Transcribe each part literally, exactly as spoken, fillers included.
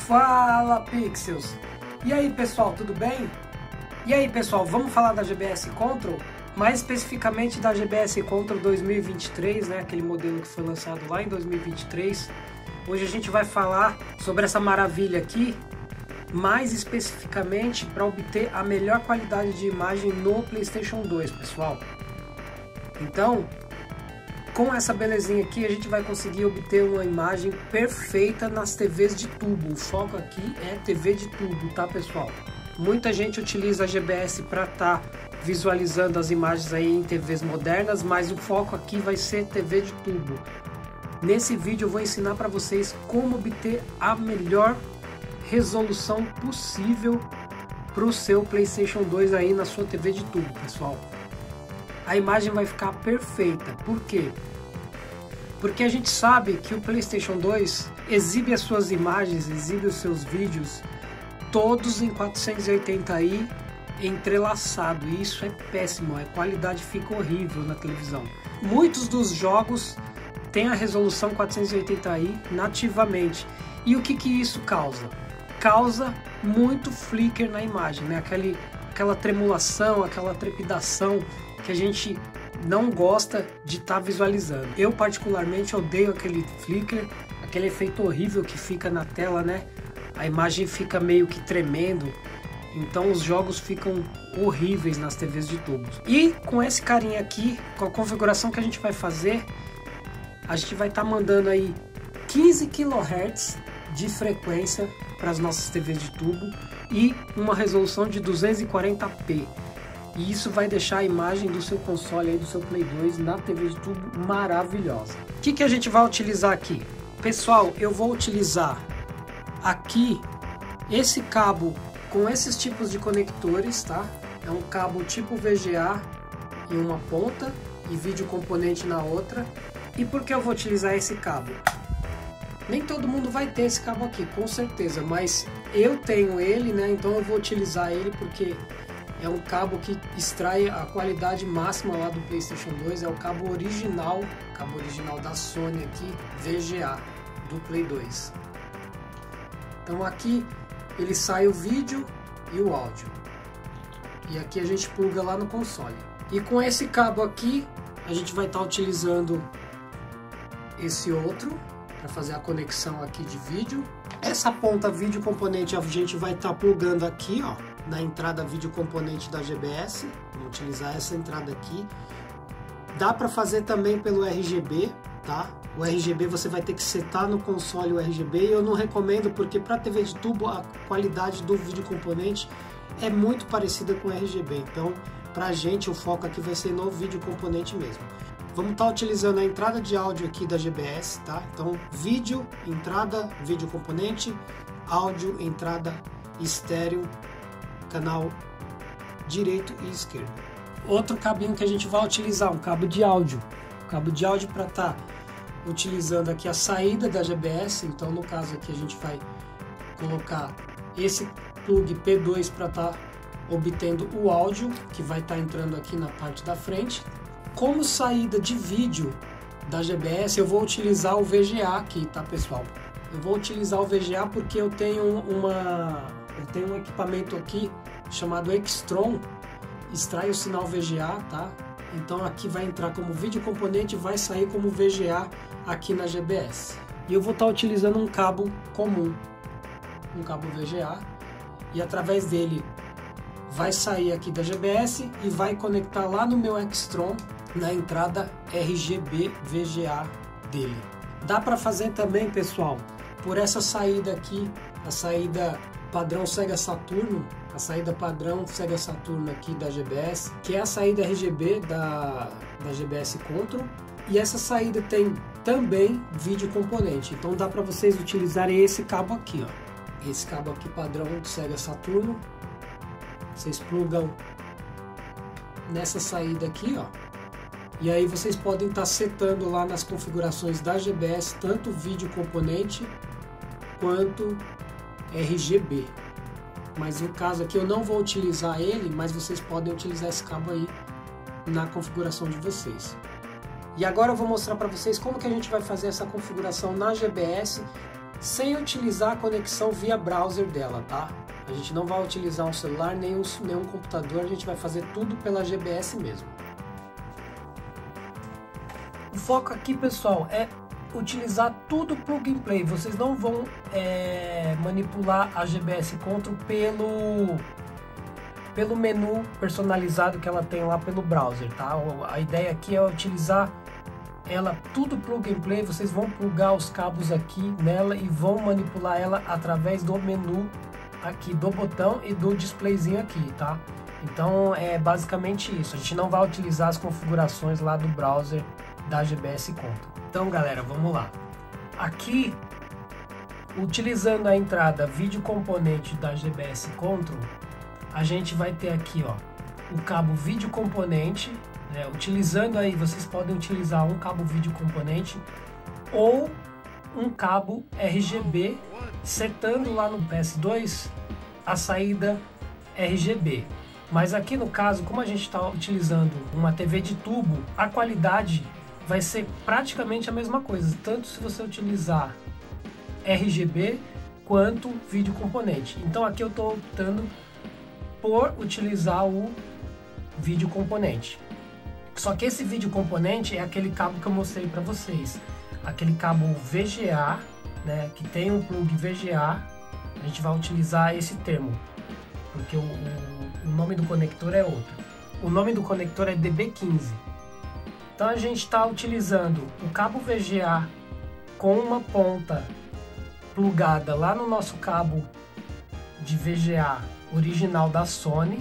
Fala Pixels! E aí pessoal, tudo bem? E aí pessoal, vamos falar da G B S Control? Mais especificamente da G B S Control dois mil e vinte e três, né? Aquele modelo que foi lançado lá em dois mil e vinte e três. Hoje a gente vai falar sobre essa maravilha aqui, mais especificamente para obter a melhor qualidade de imagem no PlayStation dois, pessoal. Então, com essa belezinha aqui, a gente vai conseguir obter uma imagem perfeita nas T Vs de tubo. O foco aqui é T V de tubo, tá pessoal? Muita gente utiliza a G B S para estar tá visualizando as imagens aí em T Vs modernas, mas o foco aqui vai ser T V de tubo. Nesse vídeo eu vou ensinar para vocês como obter a melhor resolução possível para o seu PlayStation dois aí na sua T V de tubo, pessoal. A imagem vai ficar perfeita. Por quê? Porque a gente sabe que o PlayStation dois exibe as suas imagens, exibe os seus vídeos todos em quatrocentos e oitenta i entrelaçado, e isso é péssimo, a qualidade fica horrível na televisão. Muitos dos jogos têm a resolução quatrocentos e oitenta i nativamente, e o que que isso causa? Causa muito flicker na imagem, né? Aquele, aquela tremulação, aquela trepidação que a gente não gosta de estar tá visualizando. Eu particularmente odeio aquele flicker, aquele efeito horrível que fica na tela, né? A imagem fica meio que tremendo, então os jogos ficam horríveis nas T Vs de tubos. E com esse carinha aqui, com a configuração que a gente vai fazer, a gente vai estar tá mandando aí quinze quilohertz de frequência para as nossas T Vs de tubo e uma resolução de duzentos e quarenta p. E isso vai deixar a imagem do seu console aí, do seu Play dois na T V de tubo maravilhosa. O que que a gente vai utilizar aqui? Pessoal, eu vou utilizar aqui esse cabo com esses tipos de conectores, tá? É um cabo tipo V G A em uma ponta e vídeo componente na outra. E por que eu vou utilizar esse cabo? Nem todo mundo vai ter esse cabo aqui, com certeza, mas eu tenho ele, né? Então eu vou utilizar ele porque é um cabo que extrai a qualidade máxima lá do PlayStation dois, é o cabo original, cabo original da Sony aqui, V G A, do Play dois. Então aqui ele sai o vídeo e o áudio. E aqui a gente pluga lá no console. E com esse cabo aqui, a gente vai estar utilizando esse outro para fazer a conexão aqui de vídeo. Essa ponta vídeo componente a gente vai estar plugando aqui, ó, na entrada vídeo componente da G B S. Vamos utilizar essa entrada aqui. Dá para fazer também pelo R G B, tá? O R G B você vai ter que setar no console o R G B, e eu não recomendo porque para T V de tubo a qualidade do vídeo componente é muito parecida com o R G B. Então, pra gente o foco aqui vai ser no vídeo componente mesmo. Vamos estar utilizando a entrada de áudio aqui da G B S, tá? Então, vídeo, entrada, vídeo componente, áudio, entrada estéreo, canal direito e esquerdo. Outro cabinho que a gente vai utilizar, um cabo de áudio. Cabo de áudio para estar tá utilizando aqui a saída da G B S. Então, no caso aqui, a gente vai colocar esse plug P dois para estar tá obtendo o áudio, que vai estar tá entrando aqui na parte da frente. Como saída de vídeo da G B S, eu vou utilizar o V G A aqui, tá pessoal? Eu vou utilizar o V G A porque eu tenho uma, eu tenho um equipamento aqui chamado Extron, extrai o sinal V G A, tá? Então aqui vai entrar como vídeo componente e vai sair como V G A aqui na G B S. E eu vou estar utilizando um cabo comum, um cabo V G A, e através dele vai sair aqui da G B S e vai conectar lá no meu Extron, na entrada R G B V G A dele. Dá para fazer também, pessoal, por essa saída aqui, a saída padrão Sega Saturno, a saída padrão Sega Saturno aqui da G B S, que é a saída R G B da, da G B S Control, e essa saída tem também vídeo componente, então dá para vocês utilizarem esse cabo aqui, ó, esse cabo aqui padrão do Sega Saturno, vocês plugam nessa saída aqui, ó, e aí vocês podem estar setando lá nas configurações da G B S tanto vídeo componente quanto R G B. Mas no caso aqui eu não vou utilizar ele, mas vocês podem utilizar esse cabo aí na configuração de vocês. E agora eu vou mostrar para vocês como que a gente vai fazer essa configuração na G B S sem utilizar a conexão via browser dela, tá? A gente não vai utilizar um celular nem um, nem um computador, a gente vai fazer tudo pela G B S mesmo. O foco aqui, pessoal, é utilizar tudo plug and play. Vocês não vão é, manipular a G B S Control pelo pelo menu personalizado que ela tem lá pelo browser, tá? A ideia aqui é utilizar ela tudo plug and play. Vocês vão plugar os cabos aqui nela e vão manipular ela através do menu aqui do botão e do displayzinho aqui, tá? Então é basicamente isso. A gente não vai utilizar as configurações lá do browser da G B S Control. Então, galera, vamos lá. Aqui, utilizando a entrada vídeo componente da G B S Control, a gente vai ter aqui, ó, o cabo vídeo componente, né? Utilizando aí, vocês podem utilizar um cabo vídeo componente ou um cabo R G B, setando lá no P S dois a saída R G B. Mas aqui no caso, como a gente está utilizando uma T V de tubo, a qualidade vai ser praticamente a mesma coisa, tanto se você utilizar R G B quanto vídeo componente. Então aqui eu estou optando por utilizar o vídeo componente. Só que esse vídeo componente é aquele cabo que eu mostrei para vocês, aquele cabo V G A, né, que tem um plug V G A. A gente vai utilizar esse termo, porque o, o, o nome do conector é outro. O nome do conector é D B quinze. Então a gente está utilizando o cabo V G A com uma ponta plugada lá no nosso cabo de V G A original da Sony.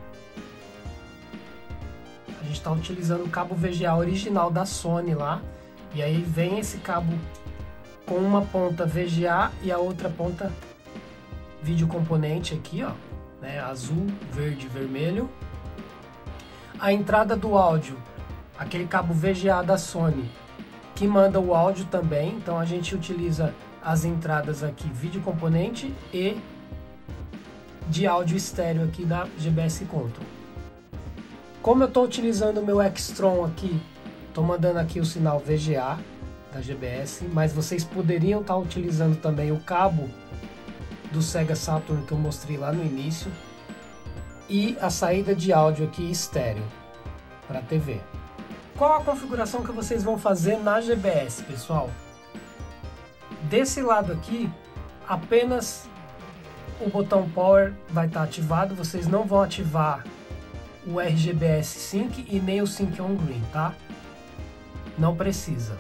A gente está utilizando o cabo V G A original da Sony lá. E aí vem esse cabo com uma ponta V G A e a outra ponta vídeo componente aqui, ó, né, azul, verde, vermelho. A entrada do áudio, aquele cabo V G A da Sony que manda o áudio também. Então a gente utiliza as entradas aqui vídeo componente e de áudio estéreo aqui da G B S Control. Como eu estou utilizando o meu Extron aqui, estou mandando aqui o sinal V G A da G B S, mas vocês poderiam estar utilizando também o cabo do Sega Saturn que eu mostrei lá no início e a saída de áudio aqui estéreo para a T V. Qual a configuração que vocês vão fazer na G B S, pessoal? Desse lado aqui, apenas o botão Power vai estar ativado. Vocês não vão ativar o R G B S Sync e nem o Sync on Green, tá? Não precisa.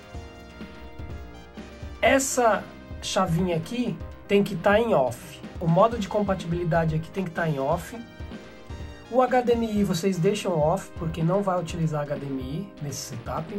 Essa chavinha aqui tem que estar em off. O modo de compatibilidade aqui tem que estar em off. O H D M I vocês deixam off, porque não vai utilizar H D M I nesse setup.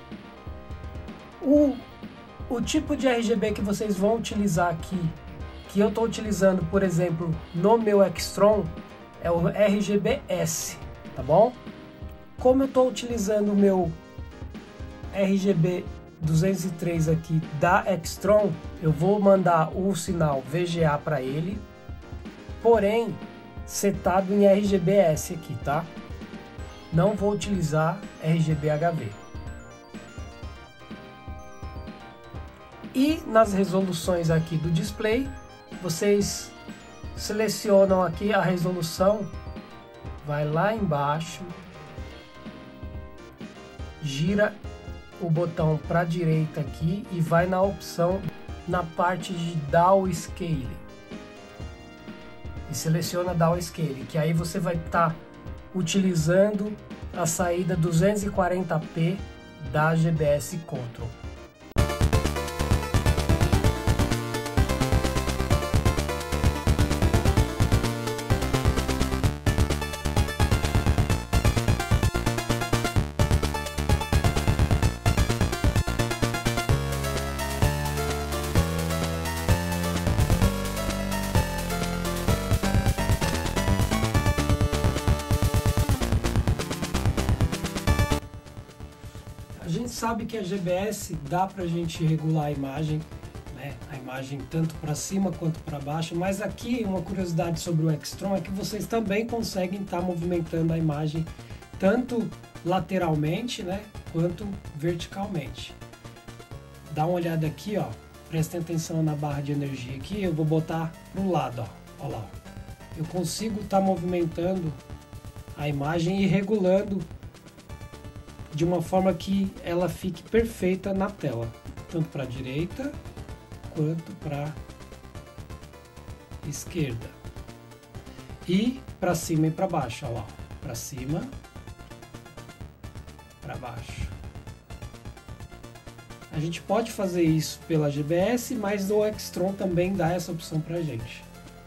O, o tipo de R G B que vocês vão utilizar aqui, que eu estou utilizando, por exemplo, no meu Extron, é o R G B S, tá bom? Como eu estou utilizando o meu R G B duzentos e três aqui da Extron, eu vou mandar o sinal V G A para ele, porém setado em R G B S aqui, tá? Não vou utilizar R G B H V. E nas resoluções aqui do display, vocês selecionam aqui a resolução, vai lá embaixo, gira o botão para a direita aqui e vai na opção na parte de Downscale e seleciona Downscale, que aí você vai estar tá utilizando a saída duzentos e quarenta p da G B S Control. A gente sabe que a G B S dá pra gente regular a imagem, né? A imagem tanto para cima quanto para baixo, mas aqui uma curiosidade sobre o Extron é que vocês também conseguem estar movimentando a imagem tanto lateralmente, né, quanto verticalmente. Dá uma olhada aqui, ó, prestem atenção na barra de energia aqui, eu vou botar pro lado, ó, ó lá. Eu consigo estar tá movimentando a imagem e regulando de uma forma que ela fique perfeita na tela, tanto para a direita quanto para a esquerda. E para cima e para baixo, ó lá, para cima, para baixo. A gente pode fazer isso pela G B S, mas o Extron também dá essa opção pra gente.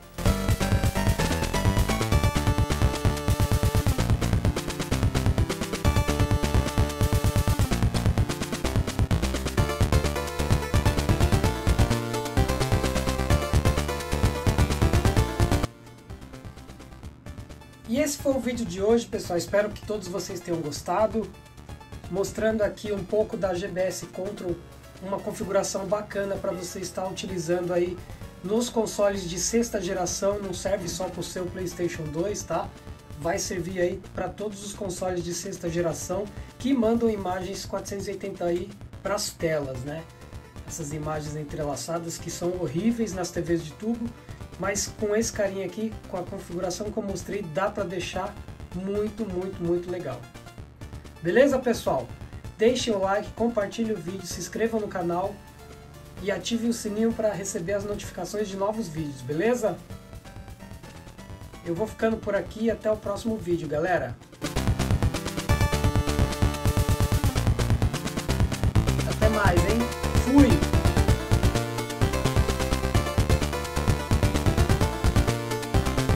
E esse foi o vídeo de hoje, pessoal. Espero que todos vocês tenham gostado. Mostrando aqui um pouco da G B S Control, uma configuração bacana para você estar utilizando aí nos consoles de sexta geração. Não serve só para o seu PlayStation dois, tá? Vai servir aí para todos os consoles de sexta geração que mandam imagens quatrocentos e oitenta i para as telas, né? Essas imagens entrelaçadas que são horríveis nas T Vs de tubo, mas com esse carinha aqui, com a configuração que eu mostrei, dá para deixar muito, muito, muito legal. Beleza, pessoal? Deixem o like, compartilhem o vídeo, se inscrevam no canal e ativem o sininho para receber as notificações de novos vídeos, beleza? Eu vou ficando por aqui e até o próximo vídeo, galera!